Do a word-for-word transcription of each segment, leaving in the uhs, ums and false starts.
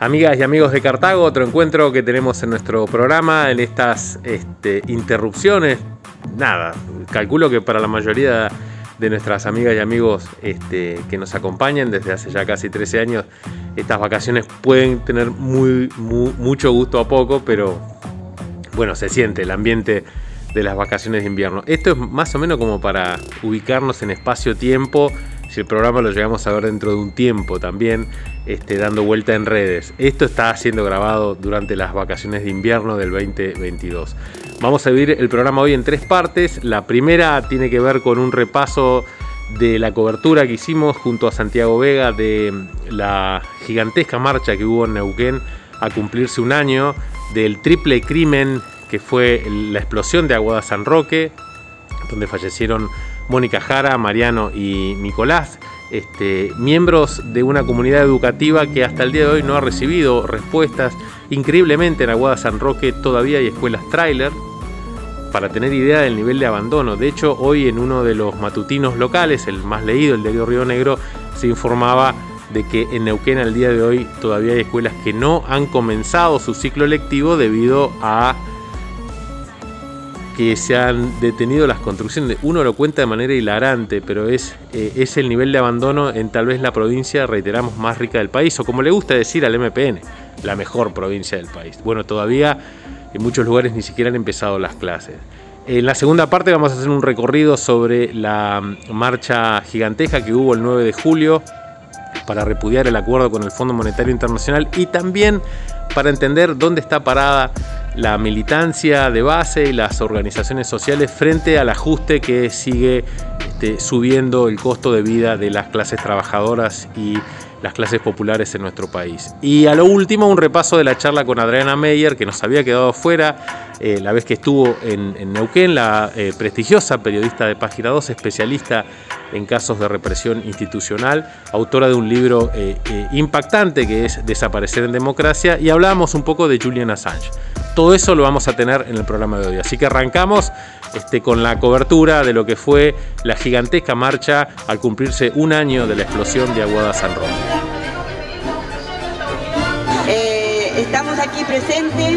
Amigas y amigos de Cartago, otro encuentro que tenemos en nuestro programa en estas este, interrupciones. Nada, calculo que para la mayoría de nuestras amigas y amigos este, que nos acompañan desde hace ya casi trece años, estas vacaciones pueden tener muy, muy, mucho gusto a poco, pero bueno, se siente el ambiente de las vacaciones de invierno. Esto es más o menos como para ubicarnos en espacio-tiempo, si el programa lo llegamos a ver dentro de un tiempo también, este, dando vuelta en redes. Esto está siendo grabado durante las vacaciones de invierno del veinte veintidós. Vamos a dividir el programa hoy en tres partes. La primera tiene que ver con un repaso de la cobertura que hicimos junto a Santiago Vega de la gigantesca marcha que hubo en Neuquén a cumplirse un año del triple crimen que fue la explosión de Aguada San Roque, donde fallecieron Mónica Jara, Mariano y Nicolás, este, miembros de una comunidad educativa que hasta el día de hoy no ha recibido respuestas. Increíblemente en Aguada San Roque todavía hay escuelas tráiler, para tener idea del nivel de abandono. De hecho, hoy en uno de los matutinos locales, el más leído, el diario Río Negro, se informaba de que en Neuquén al día de hoy todavía hay escuelas que no han comenzado su ciclo lectivo debido a que se han detenido las construcciones. Uno lo cuenta de manera hilarante, pero es, eh, es el nivel de abandono en tal vez la provincia, reiteramos, más rica del país, o como le gusta decir al M P N, la mejor provincia del país. Bueno, todavía en muchos lugares ni siquiera han empezado las clases. En la segunda parte vamos a hacer un recorrido sobre la marcha gigantesca que hubo el nueve de julio para repudiar el acuerdo con el Fondo Monetario Internacional y también para entender dónde está parada la militancia de base y las organizaciones sociales frente al ajuste que sigue este, subiendo el costo de vida de las clases trabajadoras y las clases populares en nuestro país. Y a lo último, un repaso de la charla con Adriana Meyer, que nos había quedado fuera eh, la vez que estuvo en, en Neuquén, la eh, prestigiosa periodista de Página dos, especialista en casos de represión institucional, autora de un libro eh, eh, impactante que es Desaparecer en Democracia, y hablábamos un poco de Julian Assange. Todo eso lo vamos a tener en el programa de hoy. Así que arrancamos este, con la cobertura de lo que fue la gigantesca marcha al cumplirse un año de la explosión de Aguada San Roque. Eh, estamos aquí presentes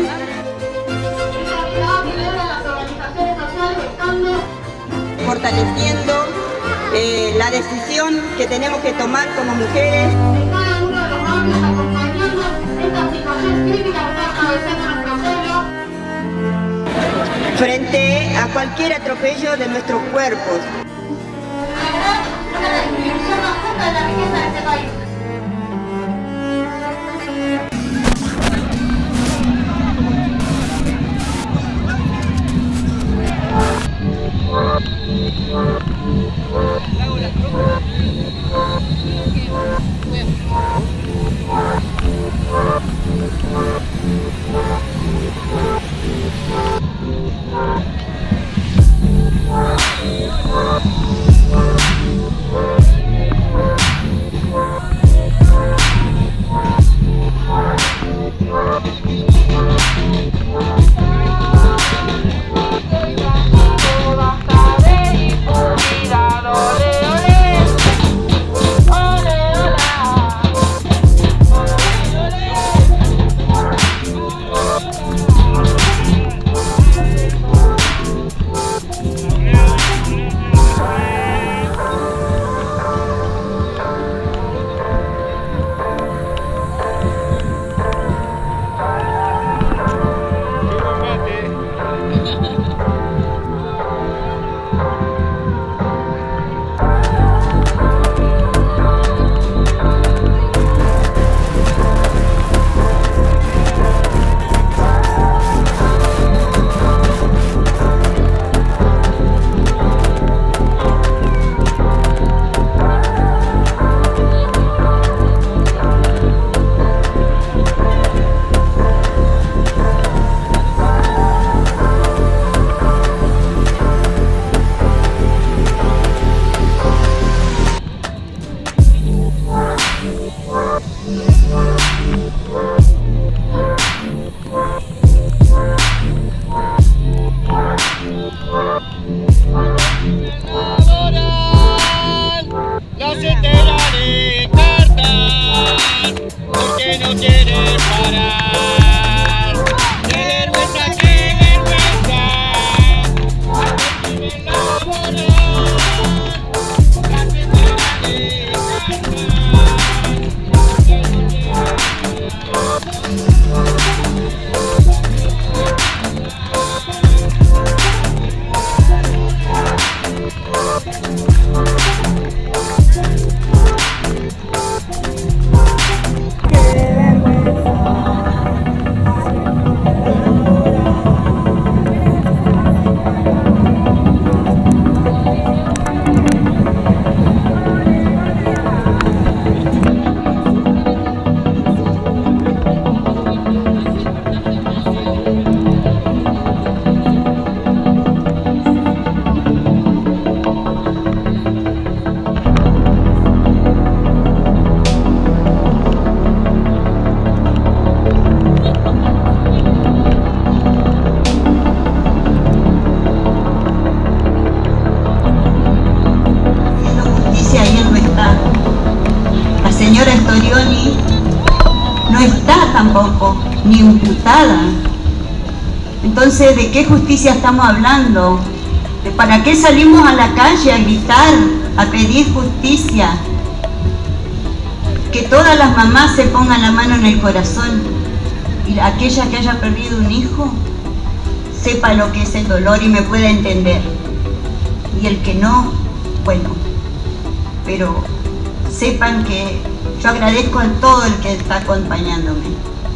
fortaleciendo eh, la decisión que tenemos que tomar como mujeres. Cada uno de los barrios acompañando esta situación crítica que está atravesando nuestro pueblo. Frente a cualquier atropello de nuestros cuerpos. La distribución más justa de la riqueza de este país. señora Storioni no está tampoco ni imputada. Entonces, ¿de qué justicia estamos hablando? ¿De para qué salimos a la calle a gritar, a pedir justicia? Que todas las mamás se pongan la mano en el corazón y aquella que haya perdido un hijo sepa lo que es el dolor y me pueda entender. Y el que no, bueno, pero sepan que yo agradezco a todo el que está acompañándome.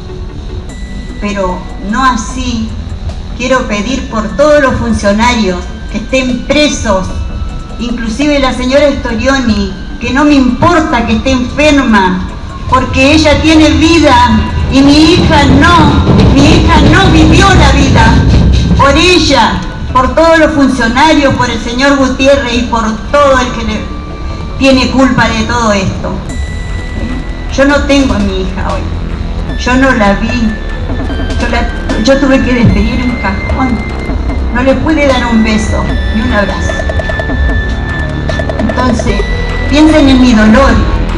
Pero no así, quiero pedir por todos los funcionarios que estén presos, inclusive la señora Storioni, que no me importa que esté enferma, porque ella tiene vida y mi hija no, mi hija no vivió la vida. Por ella, por todos los funcionarios, por el señor Gutiérrez y por todo el que le tiene culpa de todo esto. Yo no tengo a mi hija hoy, yo no la vi, yo, la, yo tuve que despedir en cajón, no le pude dar un beso ni un abrazo. Entonces, piensen en mi dolor.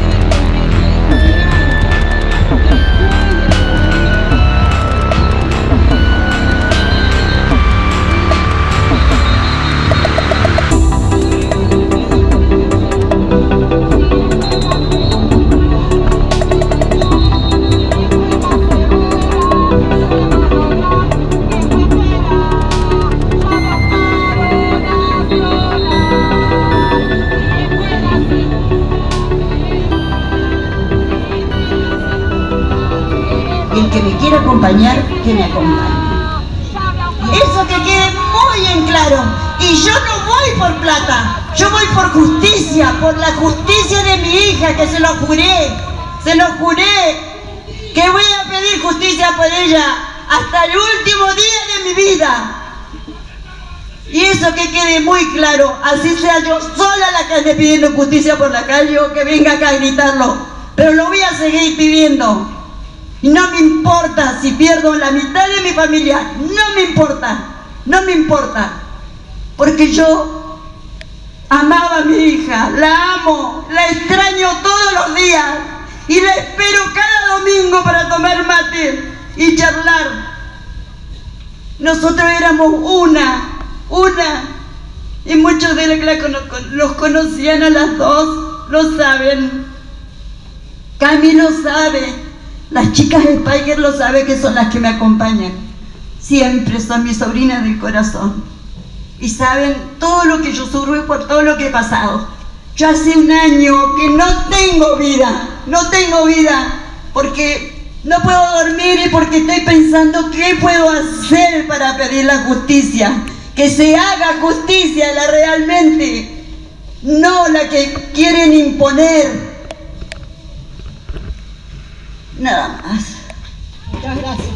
Que me quiera acompañar, que me acompañe. Eso que quede muy en claro. Y yo no voy por plata, yo voy por justicia, por la justicia de mi hija, que se lo juré, se lo juré, que voy a pedir justicia por ella hasta el último día de mi vida. Y eso que quede muy claro, así sea yo sola la que ande pidiendo justicia por la calle o que venga acá a gritarlo, pero lo voy a seguir pidiendo. Y no me importa si pierdo la mitad de mi familia, no me importa, no me importa, porque yo amaba a mi hija, la amo, la extraño todos los días y la espero cada domingo para tomar mate y charlar. Nosotros éramos una, una, y muchos de los que los conocían a las dos lo saben. Cami lo sabe. Las chicas de Spiker lo saben, que son las que me acompañan. Siempre son mis sobrinas del corazón. Y saben todo lo que yo sufro por todo lo que he pasado. Yo hace un año que no tengo vida, no tengo vida, porque no puedo dormir y porque estoy pensando qué puedo hacer para pedir la justicia. Que se haga justicia, la realmente, no la que quieren imponer. Nada más. Muchas gracias.